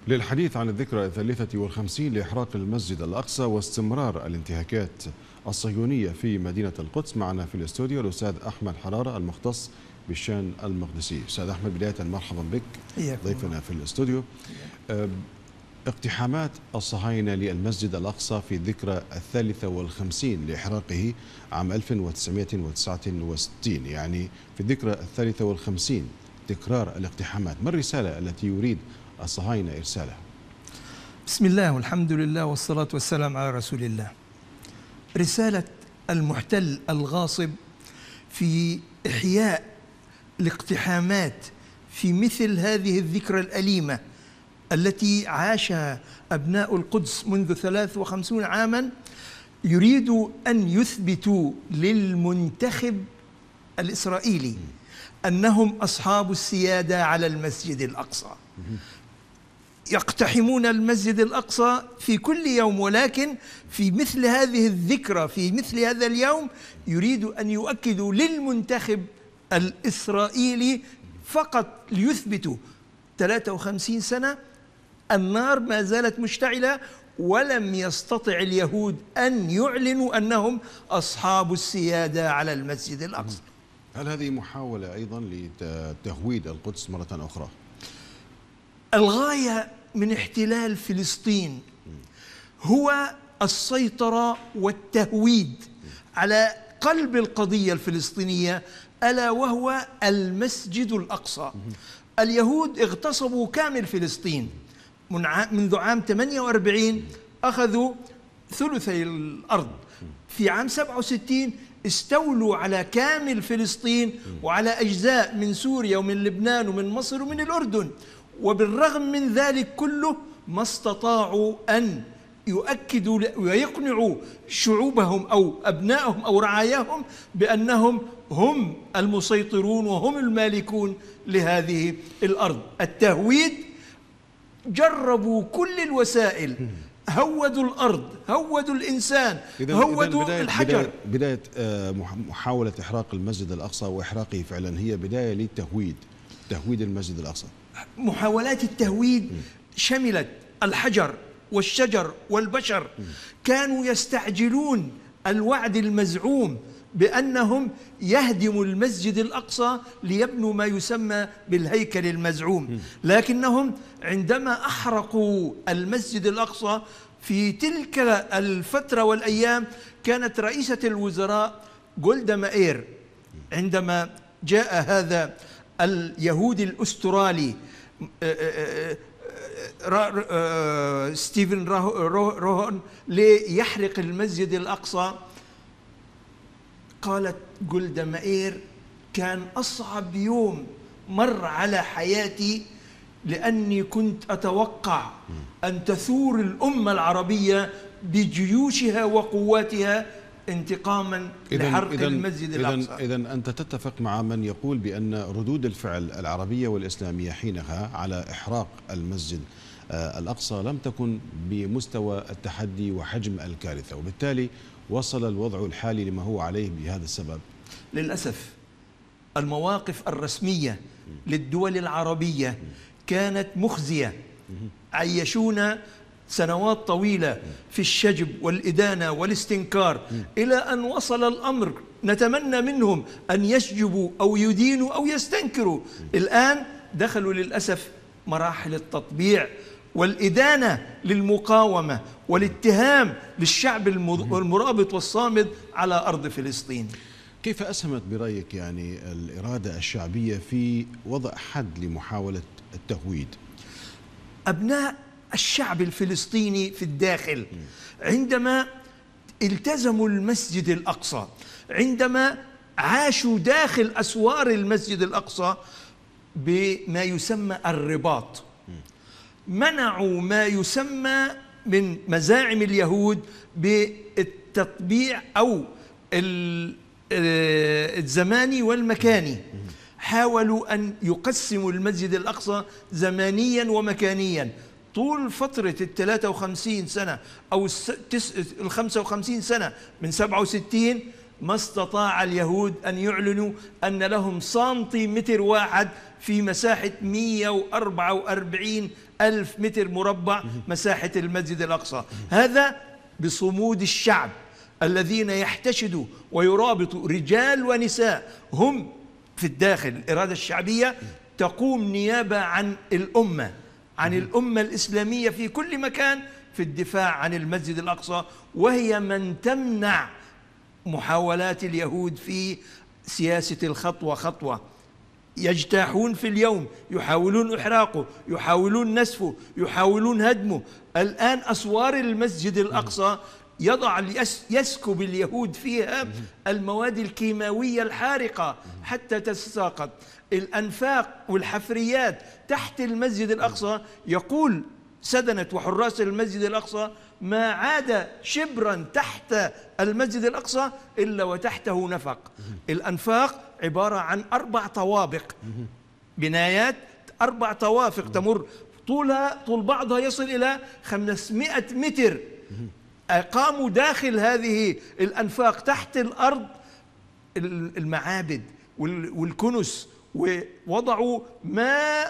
للحديث عن الذكرى 53 لإحراق المسجد الأقصى واستمرار الانتهاكات الصهيونية في مدينة القدس، معنا في الاستوديو الأستاذ أحمد حرارة المختص بالشأن المقدسي. أستاذ أحمد، بداية مرحبا بك ضيفنا في الاستوديو. اقتحامات الصهاينة للمسجد الأقصى في الذكرى 53 لإحراقه عام 1969، يعني في الذكرى 53 تكرار الاقتحامات، ما الرسالة التي يريد الصهاينة إرسالها؟ بسم الله والحمد لله والصلاة والسلام على رسول الله. رسالة المحتل الغاصب في إحياء الاقتحامات في مثل هذه الذكرى الأليمة التي عاشها أبناء القدس منذ 53 عاما، يريد أن يثبتوا للمنتخب الإسرائيلي أنهم أصحاب السيادة على المسجد الأقصى. يقتحمون المسجد الأقصى في كل يوم، ولكن في مثل هذه الذكرى، في مثل هذا اليوم، يريد أن يؤكدوا للمنتخب الإسرائيلي فقط ليثبتوا 53 سنة النار ما زالت مشتعلة، ولم يستطع اليهود أن يعلنوا أنهم أصحاب السيادة على المسجد الأقصى. هل هذه محاولة أيضا لتهويد القدس مرة أخرى؟ الغاية من احتلال فلسطين هو السيطرة والتهويد على قلب القضية الفلسطينية، ألا وهو المسجد الأقصى. اليهود اغتصبوا كامل فلسطين منذ عام 48، أخذوا ثلثي الأرض. في عام 67 استولوا على كامل فلسطين وعلى أجزاء من سوريا ومن لبنان ومن مصر ومن الأردن، وبالرغم من ذلك كله ما استطاعوا أن يؤكدوا ويقنعوا شعوبهم أو أبنائهم أو رعاياهم بأنهم هم المسيطرون وهم المالكون لهذه الأرض. التهويد جربوا كل الوسائل، هودوا الأرض، هودوا الإنسان، هودوا الحجر. بداية محاولة إحراق المسجد الأقصى وإحراقه فعلا هي بداية للتهويد، تهويد المسجد الأقصى. محاولات التهويد شملت الحجر والشجر والبشر. كانوا يستعجلون الوعد المزعوم بأنهم يهدموا المسجد الأقصى ليبنوا ما يسمى بالهيكل المزعوم، لكنهم عندما أحرقوا المسجد الأقصى في تلك الفترة والأيام، كانت رئيسة الوزراء جولدا مائير عندما جاء هذا اليهودي الأسترالي ستيفن روهون ليحرق المسجد الأقصى، قالت جولدا مائير: كان أصعب يوم مر على حياتي، لأني كنت أتوقع أن تثور الأمة العربية بجيوشها وقواتها انتقاما لحرق المسجد الأقصى. إذن أنت تتفق مع من يقول بأن ردود الفعل العربية والإسلامية حينها على إحراق المسجد الأقصى لم تكن بمستوى التحدي وحجم الكارثة، وبالتالي وصل الوضع الحالي لما هو عليه بهذا السبب؟ للأسف المواقف الرسمية للدول العربية كانت مخزية. عيشونا سنوات طويلة في الشجب والإدانة والاستنكار، إلى أن وصل الأمر نتمنى منهم أن يشجبوا أو يدينوا أو يستنكروا. الآن دخلوا للأسف مراحل التطبيع والإدانة للمقاومة والاتهام للشعب المرابط والصامد على أرض فلسطين. كيف أسهمت برأيك يعني الإرادة الشعبية في وضع حد لمحاولة التهويد؟ أبناء الشعب الفلسطيني في الداخل عندما التزموا المسجد الأقصى، عندما عاشوا داخل أسوار المسجد الأقصى بما يسمى الرباط، منعوا ما يسمى من مزاعم اليهود بالتطبيع أو الزماني والمكاني. حاولوا أن يقسموا المسجد الأقصى زمانيا ومكانيا. طول فترة 53 سنة أو 55 سنة من 67 ما استطاع اليهود أن يعلنوا أن لهم سنتيمتر واحد في مساحة 144 1000 متر مربع مساحة المسجد الأقصى. هذا بصمود الشعب الذين يحتشدوا ويرابطوا رجال ونساء هم في الداخل. الإرادة الشعبية تقوم نيابة عن الأمة، عن الأمة الإسلامية في كل مكان في الدفاع عن المسجد الأقصى، وهي من تمنع محاولات اليهود في سياسة الخطوة خطوة. يجتاحون في اليوم، يحاولون إحراقه، يحاولون نسفه، يحاولون هدمه. الآن أسوار المسجد الأقصى يسكب اليهود فيها المواد الكيماوية الحارقة حتى تتساقط. الأنفاق والحفريات تحت المسجد الأقصى، يقول سدنة وحراس المسجد الأقصى ما عاد شبرا تحت المسجد الأقصى إلا وتحته نفق. الأنفاق عبارة عن 4 طوابق، بنايات 4 طوافق تمر طول بعضها يصل إلى 500 متر. أقاموا داخل هذه الأنفاق تحت الأرض المعابد والكنس، ووضعوا ما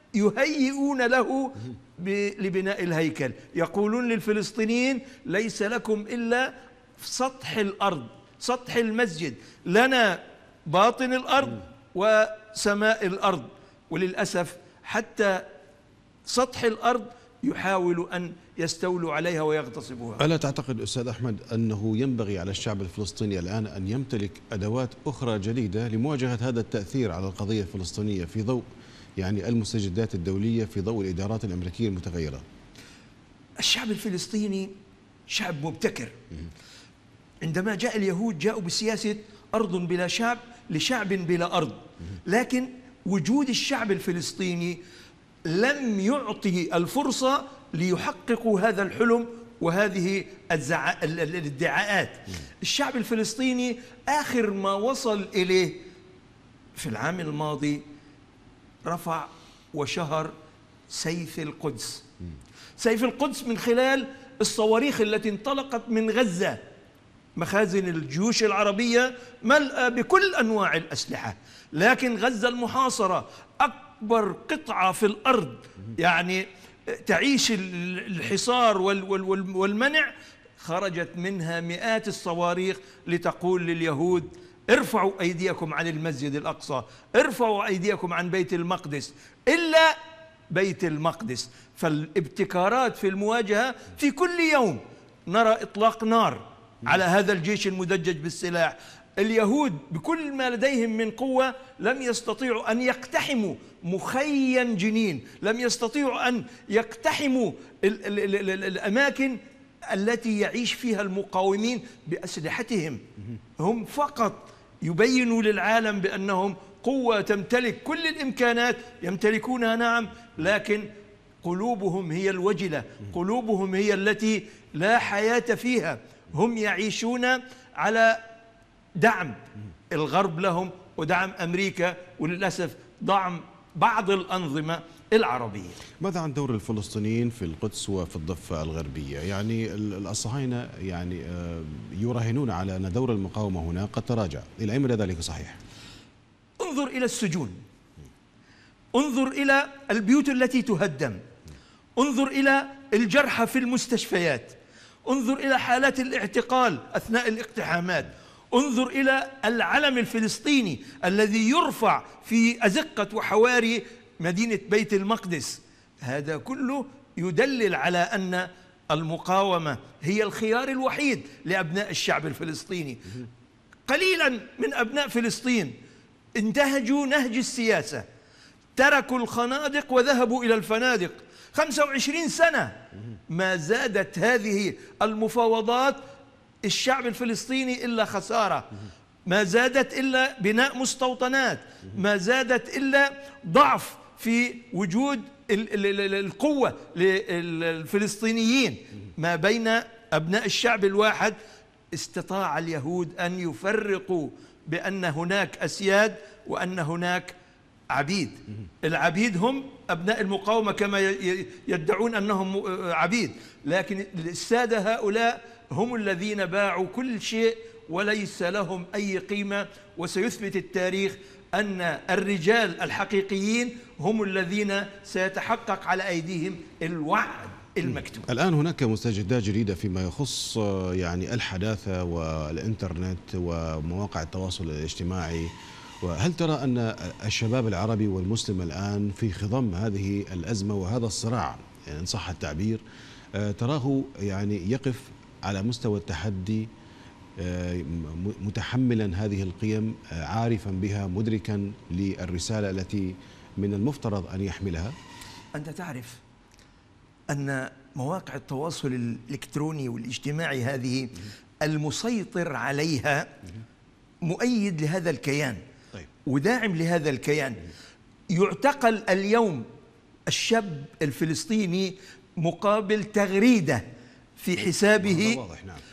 يهيئون له لبناء الهيكل. يقولون للفلسطينيين ليس لكم إلا سطح الأرض، سطح المسجد، لنا باطن الأرض وسماء الأرض. وللأسف حتى سطح الأرض يحاولوا أن يستولوا عليها ويغتصبوها. ألا تعتقد أستاذ أحمد أنه ينبغي على الشعب الفلسطيني الآن أن يمتلك أدوات أخرى جديدة لمواجهة هذا التأثير على القضية الفلسطينية في ضوء يعني المستجدات الدولية، في ضوء الإدارات الأمريكية المتغيرة؟ الشعب الفلسطيني شعب مبتكر. عندما جاء اليهود جاءوا بسياسة أرض بلا شعب لشعب بلا أرض، لكن وجود الشعب الفلسطيني لم يعطي الفرصة ليحققوا هذا الحلم وهذه الادعاءات. الشعب الفلسطيني آخر ما وصل إليه في العام الماضي رفع وشهر سيف القدس. سيف القدس من خلال الصواريخ التي انطلقت من غزة. مخازن الجيوش العربية ملأة بكل أنواع الأسلحة، لكن غزة المحاصرة أكبر قطعة في الأرض يعني تعيش الحصار والمنع، خرجت منها مئات الصواريخ لتقول لليهود ارفعوا أيديكم عن المسجد الأقصى، ارفعوا أيديكم عن بيت المقدس، إلا بيت المقدس. فالابتكارات في المواجهة في كل يوم نرى إطلاق نار على هذا الجيش المدجج بالسلاح. اليهود بكل ما لديهم من قوة لم يستطيعوا أن يقتحموا مخيم جنين، لم يستطيعوا أن يقتحموا الأماكن التي يعيش فيها المقاومين بأسلحتهم. هم فقط يبينوا للعالم بأنهم قوة تمتلك كل الإمكانات، يمتلكونها نعم، لكن قلوبهم هي الوجلة، قلوبهم هي التي لا حياة فيها. هم يعيشون على دعم الغرب لهم ودعم أمريكا، وللأسف دعم بعض الأنظمة العربية. ماذا عن دور الفلسطينيين في القدس وفي الضفة الغربية؟ يعني الصهاينة يعني يراهنون على أن دور المقاومة هنا قد تراجع، إلى أي مدى ذلك صحيح؟ انظر إلى السجون، انظر إلى البيوت التي تهدم، انظر إلى الجرحى في المستشفيات، انظر إلى حالات الاعتقال أثناء الاقتحامات، انظر إلى العلم الفلسطيني الذي يرفع في أزقة وحواري مدينة بيت المقدس. هذا كله يدلل على أن المقاومة هي الخيار الوحيد لأبناء الشعب الفلسطيني. قليلا من أبناء فلسطين انتهجوا نهج السياسة، تركوا الخنادق وذهبوا إلى الفنادق. 25 سنة ما زادت هذه المفاوضات الشعب الفلسطيني إلا خسارة، ما زادت إلا بناء مستوطنات، ما زادت إلا ضعف في وجود القوة للفلسطينيين ما بين أبناء الشعب الواحد. استطاع اليهود أن يفرقوا بأن هناك أسياد وأن هناك عبيد. العبيد هم أبناء المقاومة كما يدعون أنهم عبيد، لكن السادة هؤلاء هم الذين باعوا كل شيء وليس لهم أي قيمة. وسيثبت التاريخ أن الرجال الحقيقيين هم الذين سيتحقق على أيديهم الوعد المكتوب. الآن هناك مستجدات جديدة فيما يخص يعني الحداثة والإنترنت ومواقع التواصل الاجتماعي، وهل ترى أن الشباب العربي والمسلم الآن في خضم هذه الأزمة وهذا الصراع، يعني إن صح التعبير، تراه يعني يقف على مستوى التحدي متحملا هذه القيم، عارفا بها، مدركا للرسالة التي من المفترض أن يحملها؟ أنت تعرف أن مواقع التواصل الإلكتروني والاجتماعي هذه المسيطر عليها مؤيد لهذا الكيان وداعم لهذا الكيان. يعتقل اليوم الشاب الفلسطيني مقابل تغريدة في حسابه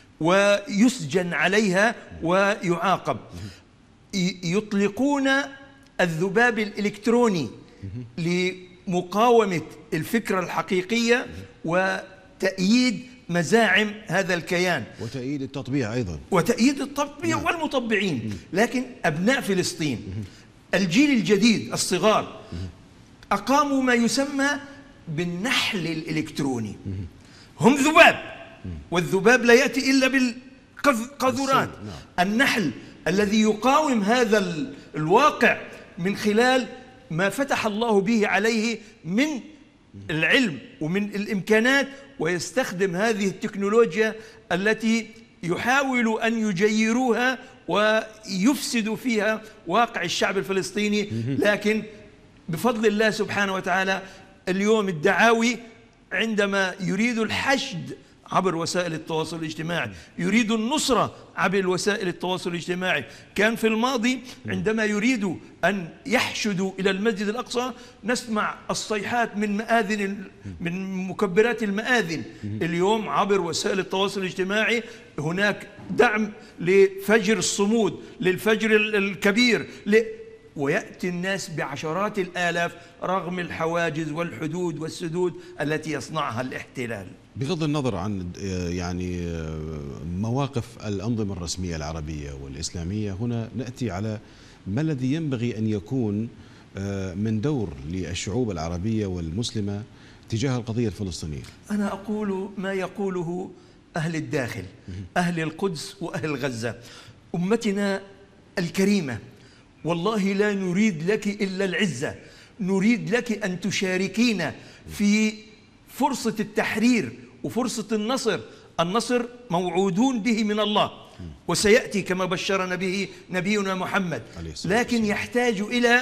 ويسجن عليها ويعاقب. يطلقون الذباب الإلكتروني لمقاومة الفكرة الحقيقية وتأييد مزاعم هذا الكيان وتأييد التطبيع أيضا، وتأييد التطبيع والمطبعين. لكن أبناء فلسطين الجيل الجديد الصغار أقاموا ما يسمى بالنحل الإلكتروني. هم ذباب، والذباب لا يأتي إلا بالقاذورات. النحل الذي يقاوم هذا الواقع من خلال ما فتح الله به عليه من العلم ومن الإمكانات، ويستخدم هذه التكنولوجيا التي يحاول أن يجيروها ويفسدوا فيها واقع الشعب الفلسطيني. لكن بفضل الله سبحانه وتعالى اليوم الدعاوي عندما يريد الحشد عبر وسائل التواصل الاجتماعي، يريد النصرة عبر وسائل التواصل الاجتماعي. كان في الماضي عندما يريدوا أن يحشدوا إلى المسجد الأقصى نسمع الصيحات من مآذن، من مكبرات المآذن. اليوم عبر وسائل التواصل الاجتماعي هناك دعم لفجر الصمود، للفجر الكبير، ويأتي الناس بعشرات الآلاف رغم الحواجز والحدود والسدود التي يصنعها الاحتلال. بغض النظر عن يعني مواقف الأنظمة الرسمية العربية والإسلامية، هنا نأتي على ما الذي ينبغي أن يكون من دور للشعوب العربية والمسلمة تجاه القضية الفلسطينية. أنا أقول ما يقوله أهل الداخل، أهل القدس وأهل غزة. أمتنا الكريمة، والله لا نريد لك إلا العزة، نريد لك أن تشاركينا في فرصة التحرير وفرصة النصر. النصر موعودون به من الله وسيأتي كما بشرنا به نبينا محمد، لكن يحتاج إلى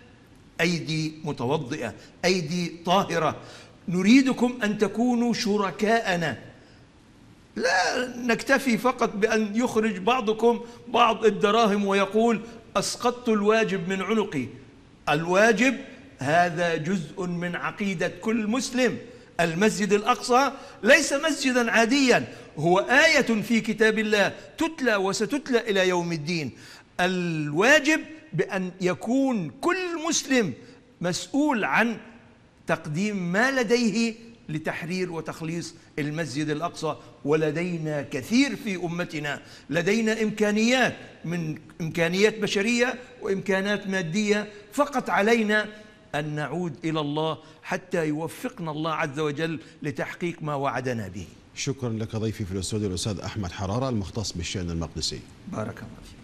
أيدي متوضئة، أيدي طاهرة. نريدكم أن تكونوا شركاءنا، لا نكتفي فقط بأن يخرج بعضكم بعض الدراهم ويقول أسقطت الواجب من عنقي. الواجب هذا جزء من عقيدة كل مسلم. المسجد الأقصى ليس مسجدا عاديا، هو آية في كتاب الله تتلى وستتلى إلى يوم الدين. الواجب بأن يكون كل مسلم مسؤول عن تقديم ما لديه لتحرير وتخليص المسجد الأقصى. ولدينا كثير في أمتنا، لدينا إمكانيات، من إمكانيات بشرية وإمكانات مادية، فقط علينا أن نعود إلى الله حتى يوفقنا الله عز وجل لتحقيق ما وعدنا به. شكرا لك ضيفي في الاستوديو الأستاذ أحمد حرارة المختص بالشأن المقدسي. بارك الله فيك.